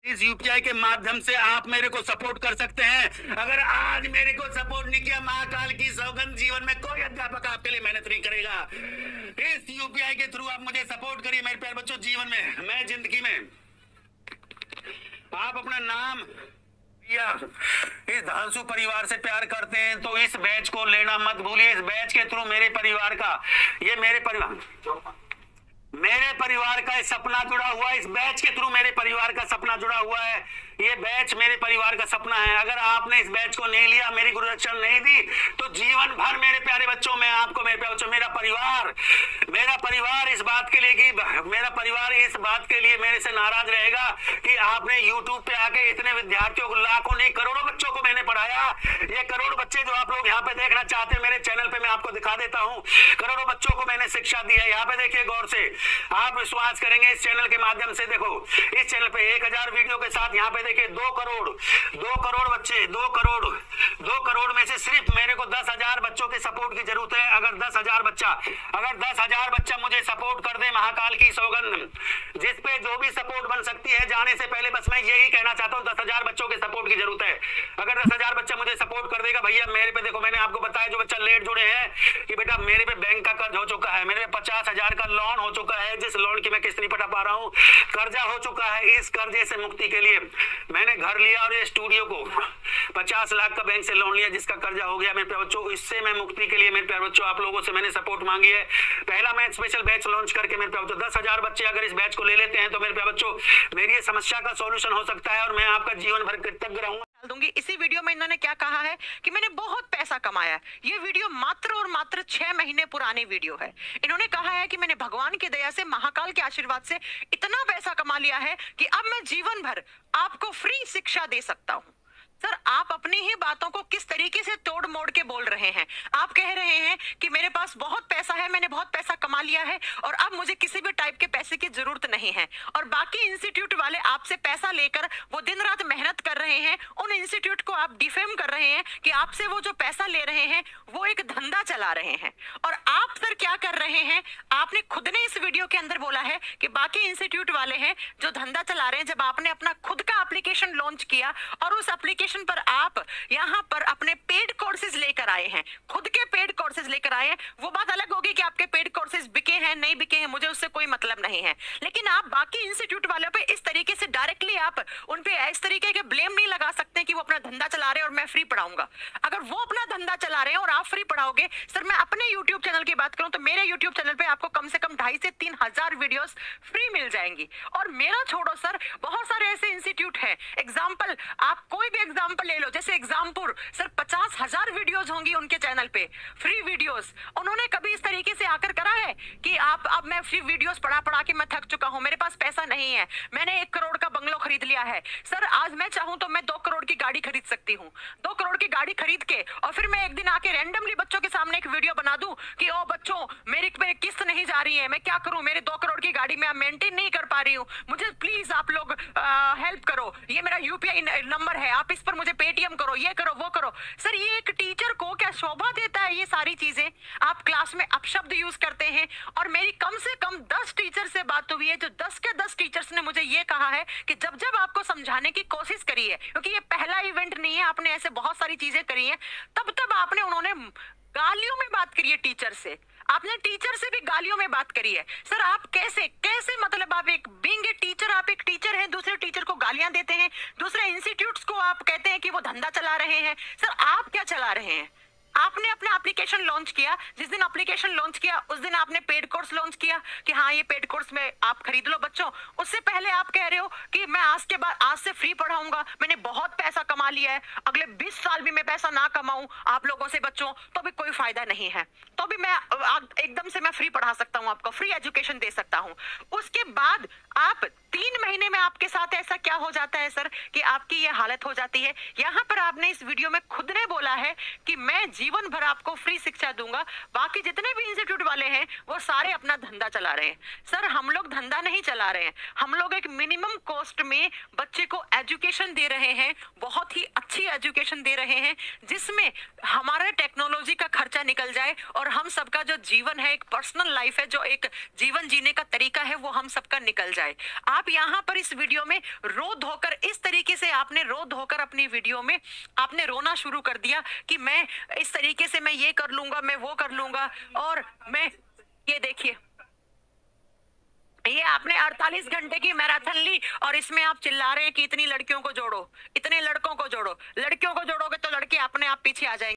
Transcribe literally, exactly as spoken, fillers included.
इस यूपीआई के माध्यम से आप मेरे को सपोर्ट कर सकते हैं। अगर आज मेरे को सपोर्ट नहीं किया, महाकाल की सौगंध, जीवन में कोई अध्यापक आपके लिए मेहनत नहीं करेगा। इस यूपीआई के थ्रू आप मुझे सपोर्ट करिए मेरे प्यारे बच्चों। जीवन में, मैं जिंदगी में, आप अपना नाम या इस धांसू परिवार से प्यार करते हैं तो इस बैच को लेना मत भूलिए। इस बैच के थ्रू मेरे परिवार का, ये मेरे परिवार मेरे परिवार का सपना जुड़ा हुआ है। इस बैच के थ्रू मेरे परिवार का सपना जुड़ा हुआ है। ये बैच मेरे परिवार का सपना है। अगर आपने इस बैच को नहीं लिया, मेरी गुरुदक्षिणा नहीं दी, तो जीवन भर मेरे प्यारे बच्चों, मैं आपको, मेरे प्यारे बच्चों, मेरा परिवार मेरा परिवार इस बात के लिए कि मेरा परिवार इस बात के लिए मेरे से नाराज रहेगा कि आपने यूट्यूब पे आके इतने विद्यार्थियों को, लाखों नहीं करोड़ों बच्चों को मैंने पढ़ाया। ये करोड़ बच्चे जो आप लोग यहाँ पे देखना चाहते हैं मेरे चैनल पे, मैं आपको दिखा देता हूँ। करोड़ों बच्चों को मैंने शिक्षा दी है। यहाँ पे देखिए गौर से, आप विश्वास करेंगे इस चैनल के माध्यम से। देखो इस चैनल पे एक हजार वीडियो के साथ यहाँ पे देखिए दो करोड़ दो करोड़ बच्चे, दो करोड़ दो करोड़ में से सिर्फ मेरे को दस हजार बच्चों के सपोर्ट की जरूरत है। अगर दस हजार बच्चा अगर दस हजार बच्चा मुझे सपोर्ट कर दे, महाकाल की सौगंध, जिस पे जो भी सपोर्ट बन सकती है, जाने से पहले बस मैं यही कहना चाहता हूँ, दस हजार बच्चों के सपोर्ट की जरूरत है। अगर दस हजार बच्चा मुझे सपोर्ट कर देगा भैया, मेरे पे देखो, मैंने आपको बताया जो बच्चा लेट जुड़े हैं कि बेटा मेरे पे बैंक का कर्ज हो चुका है, मेरे पे पचास हजार का लोन हो चुका है, जिस लोन की मैं किस्त नहीं पटा पा रहा हूँ, कर्जा हो चुका है। इस कर्जे से मुक्ति के लिए मैंने घर लिया और ये स्टूडियो को पचास लाख का बैंक से लोन लिया, जिसका कर्जा हो गया मेरे प्यारे बच्चों। इससे मैं मुक्ति के लिए मेरे प्यारे बच्चों आप लोगों से मैंने सपोर्ट मांगी है। पहला मैं स्पेशल बैच लॉन्च करके मेरे प्यारे बच्चों दस हजार बच्चे अगर इस बैच को ले लेते हैं तो मेरे प्यारे बच्चों मेरी समस्या का सॉल्यूशन हो सकता है और मैं आपका जीवन भर कृतज्ञ रहूंगा। दूंगी। इसी वीडियो में इन्होंने क्या कहा है कि मैंने बहुत पैसा कमाया है। ये वीडियो मात्र और मात्र छह महीने पुरानी वीडियो है। इन्होंने कहा है कि मैंने भगवान की दया से, महाकाल के आशीर्वाद से इतना पैसा कमा लिया है कि अब मैं जीवन भर आपको फ्री शिक्षा दे सकता हूँ। सर, आप अपनी ही बातों को किस तरीके से तोड़ मोड़ के बोल रहे हैं। आप कह रहे हैं कि मेरे पास बहुत पैसा है, मैंने बहुत पैसा कमा लिया है और अब मुझे किसी भी टाइप के पैसे की जरूरत नहीं है, और बाकी इंस्टीट्यूट वाले आपसे पैसा लेकर वो दिन रात मेहनत कर रहे हैं। उन इंस्टीट्यूट को आप डिफेम कर रहे हैं कि आपसे वो जो पैसा ले रहे हैं वो एक धंधा चला रहे हैं। और आप सर क्या कर रहे हैं, आपने खुद ने इस वीडियो के अंदर बोला है कि बाकी इंस्टीट्यूट वाले हैं जो धंधा चला रहे हैं। जब आपने अपना खुद का एप्लीकेशन लॉन्च किया और उस एप्लीकेशन पर आप यहां पर अपने पेड कोर्सेज लेकर आए हैं, खुद के पेड कोर्सेज लेकर आए हैं, वो बात अलग होगी कि आपके पेड कोर्सेज बिके हैं नहीं बिके हैं, मुझे उससे कोई मतलब नहीं है। लेकिन आप बाकी इंस्टीट्यूट वालों पे इस तरीके से डायरेक्टली आप उन पे इस तरीके के ब्लेम नहीं लगा सकते कि वो अपना धंधा चला रहे हैं और मैं फ्री पढ़ाऊंगा। अगर वो अपना धंधा चला रहे हैं और आप फ्री पढ़ाओगे, सर मैं अपने यूट्यूब चैनल की बात करूं तो मेरे यूट्यूब चैनल पे आपको कम से कम ढाई से तीन हजार वीडियोस फ्री मिल जाएंगी। और मेरा छोड़ो सर, बहुत सारे ऐसे इंस्टीट्यूट हैं, एग्जाम्पल आप कोई भी एग्जाम्पल ले लो, जैसे एग्जामपुर, सर पचास हजार वीडियोस होंगी उनके चैनल पे, फ्री वीडियोस। उन्होंने कभी इस तरीके से आकर करा है कि आप, अब मैं फ्री वीडियोस पढ़ा पढ़ा के मैं थक चुका हूं, मेरे पास पैसा नहीं है, मैंने एक करोड़ का बंगलो खरीद लिया है। सर आज मैं चाहूं तो मैं दो करोड़ की गाड़ी खरीद सकती हूँ। दो करोड़ की गाड़ी खरीद के और फिर मैं एक दिन आके रैंडमली बच्चों के सामने एक वीडियो बना दूं कि ओ बच्चों मेरी मेरी किस्त नहीं जा रही है, मैं क्या करूं, मेरे दो करोड़ की गाड़ी मैं मेंटेन नहीं कर पा रही हूँ, मुझे प्लीज आप लोग हेल्प करो, ये मेरा यूपीआई नंबर है, आप इस पर मुझे पेटीएम करो, ये करो वो करो। सर ये एक टीचर को क्या शोभा देता है ये सारी चीजें? आप क्लास में अपशब्द यूज करते हैं। और मेरी कम से कम दस टीचर से बात हुई है, जो दस के दस टीचर्स ने मुझे ये कहा है कि जब जब आपको समझाने की कोशिश करी है, क्योंकि ये पहला इवेंट नहीं है, आपने ऐसे बहुत सारी चीजें करी हैं, तब तब आपने उन्होंने गालियों में बात करी है टीचर से, आपने टीचर से भी गालियों में बात करी है। सर आप कैसे कैसे मतलब आप एक बीइंग ए टीचर, आप एक टीचर हैं, दूसरे टीचर को गालियां देते हैं, दूसरे इंस्टीट्यूट्स को आप कहते हैं कि वो धंधा चला रहे हैं। सर आप क्या चला रहे हैं? आपने अपना एप्लीकेशन लॉन्च किया, जिस दिन एप्लीकेशन लॉन्च किया उस दिन आपने पेड कोर्स लॉन्च किया कि हाँ ये पेड कोर्स में आप खरीद लो बच्चों। उससे पहले आप कह रहे हो कि मैं आज के बाद आज से फ्री पढ़ाऊंगा, मैंने बहुत पैसा कमा लिया है, अगले बीस साल भी मैं पैसा ना कमाऊं आप लोगों से बच्चों तो भी कोई फायदा नहीं है, तो भी मैं एकदम से मैं फ्री पढ़ा सकता हूं, आपको फ्री एजुकेशन दे सकता हूं। उसके बाद आप तीन महीने में आपके साथ ऐसा क्या हो जाता है सर कि आपकी ये हालत हो जाती है। यहाँ पर आपने इस वीडियो में खुद ने बोला है कि मैं जीवन भर आपको फ्री शिक्षा दूंगा, बाकी जितने भी इंस्टीट्यूट वाले हैं वो सारे अपना धंधा चला रहे हैं। सर हम लोग धंधा नहीं चला रहे हैं, हम लोग एक मिनिमम कॉस्ट में बच्चे को एजुकेशन दे रहे हैं, बहुत ही अच्छी एजुकेशन दे रहे हैं, जिसमें हमारा टेक्नोलॉजी का खर्चा निकल जाए और हम सबका जो जीवन है, एक पर्सनल लाइफ है, जो एक जीवन जीने का तरीका है, वो हम सबका निकल जाए। आप यहाँ पर इस वीडियो में रोज रो धोकर, इस तरीके से आपने रो धोकर अपनी वीडियो में आपने रोना शुरू कर दिया कि मैं इस तरीके से मैं ये कर लूंगा, मैं वो कर लूंगा, और मैं, ये देखिए, ये आपने अड़तालीस घंटे की मैराथन ली और इसमें आप चिल्ला रहे हैं कि इतनी लड़कियों को जोड़ो, इतने लड़कों को जोड़ो। लड़कियों को जोड़ोगे तो लड़के अपने आप पीछे आ जाएंगे।